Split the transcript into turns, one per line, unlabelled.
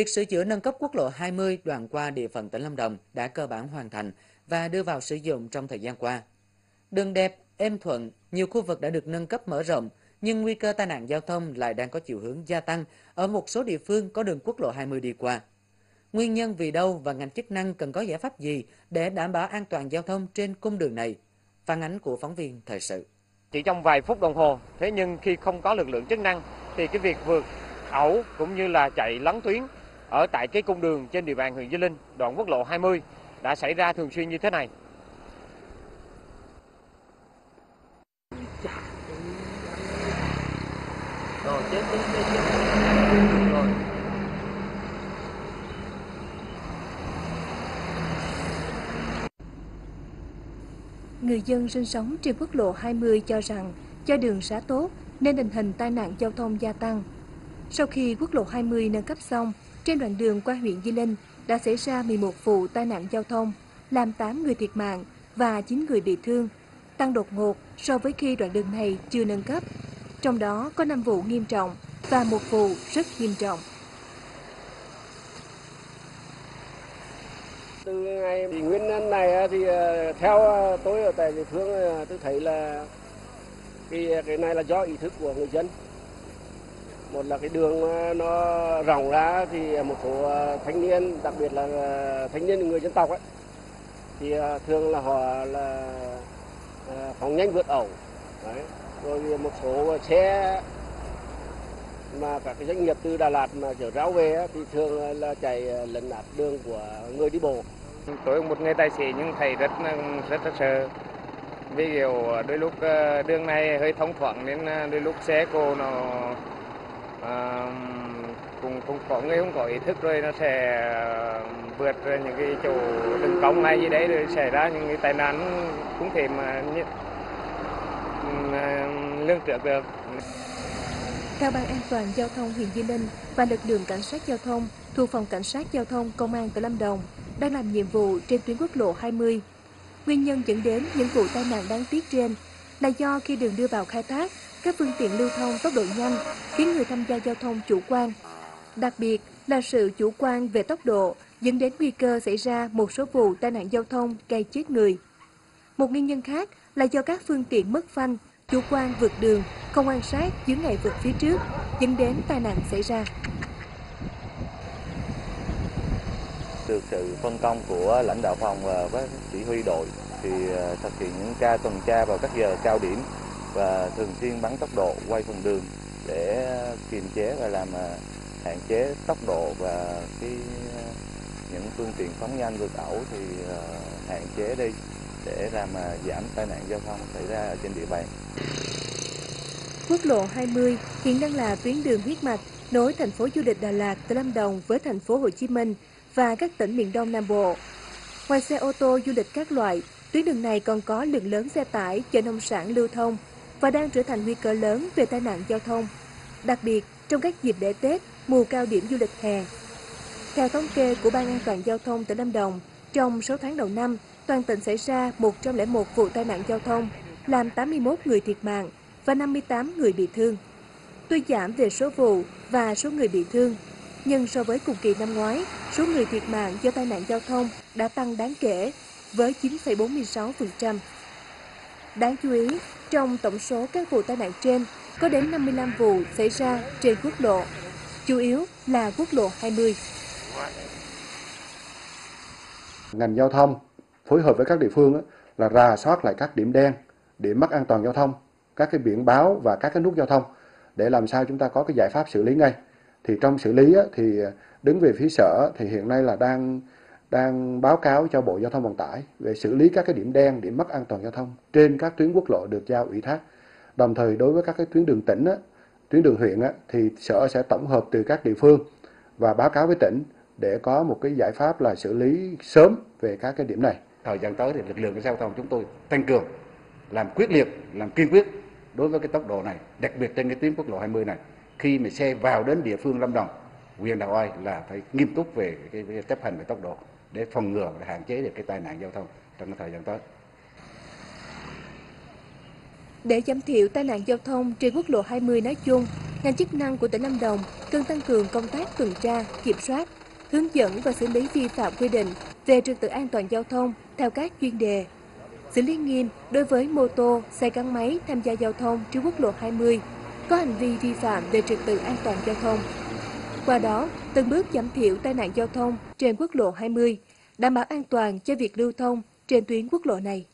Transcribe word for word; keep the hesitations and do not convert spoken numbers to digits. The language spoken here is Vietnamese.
Việc sửa chữa nâng cấp quốc lộ hai mươi đoạn qua địa phận tỉnh Lâm Đồng đã cơ bản hoàn thành và đưa vào sử dụng trong thời gian qua. Đường đẹp, êm thuận, nhiều khu vực đã được nâng cấp mở rộng, nhưng nguy cơ tai nạn giao thông lại đang có chiều hướng gia tăng ở một số địa phương có đường quốc lộ hai mươi đi qua. Nguyên nhân vì đâu và ngành chức năng cần có giải pháp gì để đảm bảo an toàn giao thông trên cung đường này? Phản ánh của phóng viên thời sự.
Chỉ trong vài phút đồng hồ, thế nhưng khi không có lực lượng chức năng thì cái việc vượt ẩu cũng như là chạy lấn tuyến ở tại cái cung đường trên địa bàn huyện Di Linh, đoạn quốc lộ hai mươi đã xảy ra thường xuyên như thế này.
Rồi, chết, chết, chết, chết. Rồi.
Người dân sinh sống trên quốc lộ hai mươi cho rằng do đường xá tốt nên tình hình tai nạn giao thông gia tăng. Sau khi quốc lộ hai mươi nâng cấp xong, trên đoạn đường qua huyện Di Linh đã xảy ra mười một vụ tai nạn giao thông, làm tám người thiệt mạng và chín người bị thương, tăng đột ngột so với khi đoạn đường này chưa nâng cấp. Trong đó có năm vụ nghiêm trọng và một vụ rất nghiêm trọng.
Từ ngày thì nguyên nhân này thì theo tôi ở tại địa phương tôi thấy là cái cái này là do ý thức của người dân. Một là cái đường nó rộng ra thì một số thanh niên, đặc biệt là thanh niên người dân tộc ấy, thì thường là họ là phóng nhanh vượt ẩu. Đấy. Rồi một số xe mà các cái doanh nghiệp từ Đà Lạt mà chở rau về thì thường là chạy lấn át đường của người đi bộ.
Tôi một người tài xế nhưng thầy rất rất rất sợ. Vì kiểu đôi lúc đường này hơi thông thoáng nên đôi lúc xe cô nó à, cũng cũng có người không có ý thức rồi nó sẽ vượt những cái chỗ đường cong hay gì đấy rồi xảy ra những cái tai nạn cũng thể mà lường trước được.
Theo Ban An toàn Giao thông huyện Di Linh và lực lượng cảnh sát giao thông thuộc Phòng Cảnh sát Giao thông Công an tỉnh Lâm Đồng đang làm nhiệm vụ trên tuyến quốc lộ hai mươi. Nguyên nhân dẫn đến những vụ tai nạn đáng tiếc trên là do khi đường đưa vào khai thác, các phương tiện lưu thông tốc độ nhanh khiến người tham gia giao thông chủ quan. Đặc biệt là sự chủ quan về tốc độ dẫn đến nguy cơ xảy ra một số vụ tai nạn giao thông gây chết người. Một nguyên nhân khác là do các phương tiện mất phanh, chủ quan vượt đường, không quan sát chướng ngại vật phía trước, dẫn đến tai nạn xảy ra.
Được sự phân công của lãnh đạo phòng và các chỉ huy đội thì thực hiện những ca tuần tra vào các giờ cao điểm và thường xuyên bắn tốc độ quay phần đường để kiềm chế và làm hạn chế tốc độ và cái những phương tiện phóng nhanh vượt ẩu thì hạn chế đi để làm giảm tai nạn giao thông xảy ra ở trên địa bàn.
Quốc lộ hai mươi hiện đang là tuyến đường huyết mạch nối thành phố du lịch Đà Lạt, tỉnh Lâm Đồng với thành phố Hồ Chí Minh và các tỉnh miền Đông Nam Bộ. Ngoài xe ô tô du lịch các loại, tuyến đường này còn có lượng lớn xe tải chở nông sản lưu thông và đang trở thành nguy cơ lớn về tai nạn giao thông, đặc biệt trong các dịp lễ Tết, mùa cao điểm du lịch hè. Theo thống kê của Ban An toàn Giao thông tỉnh Lâm Đồng, trong sáu tháng đầu năm, toàn tỉnh xảy ra một trăm lẻ một vụ tai nạn giao thông, làm tám mươi mốt người thiệt mạng và năm mươi tám người bị thương. Tuy giảm về số vụ và số người bị thương, nhưng so với cùng kỳ năm ngoái, số người thiệt mạng do tai nạn giao thông đã tăng đáng kể với chín phẩy bốn mươi sáu phần trăm. Đáng chú ý, trong tổng số các vụ tai nạn trên, có đến năm mươi lăm vụ xảy ra trên quốc lộ, chủ yếu là quốc lộ hai mươi.
Ngành giao thông phối hợp với các địa phương là rà soát lại các điểm đen, điểm mất an toàn giao thông, các cái biển báo và các cái nút giao thông để làm sao chúng ta có cái giải pháp xử lý ngay. Thì trong xử lý thì đứng về phía sở thì hiện nay là đang đang báo cáo cho Bộ Giao thông Vận tải về xử lý các cái điểm đen, điểm mất an toàn giao thông trên các tuyến quốc lộ được giao ủy thác. Đồng thời đối với các cái tuyến đường tỉnh, tuyến đường huyện thì sở sẽ tổng hợp từ các địa phương và báo cáo với tỉnh để có một cái giải pháp là xử lý sớm về các cái điểm này.
Thời gian tới thì lực lượng cảnh sát giao thông chúng tôi tăng cường, làm quyết liệt, làm kiên quyết đối với cái tốc độ này, đặc biệt trên cái tuyến quốc lộ hai mươi này. Khi mà xe vào đến địa phương Lâm Đồng, huyện Đạ Hoai là phải nghiêm túc về cái, cái chấp hành về tốc độ để phòng ngừa và hạn chế được cái tai nạn giao thông trong cái thời gian tới.
Để giảm thiểu tai nạn giao thông trên quốc lộ hai mươi nói chung Ngành chức năng của tỉnh Lâm Đồng cần tăng cường công tác tuần tra, kiểm soát, hướng dẫn và xử lý vi phạm quy định về trật tự an toàn giao thông theo các chuyên đề. Xử lý nghiêm đối với mô tô, xe gắn máy tham gia giao thông trên quốc lộ hai mươi có hành vi vi phạm về trật tự an toàn giao thông. Qua đó, từng bước giảm thiểu tai nạn giao thông trên quốc lộ hai mươi, đảm bảo an toàn cho việc lưu thông trên tuyến quốc lộ này.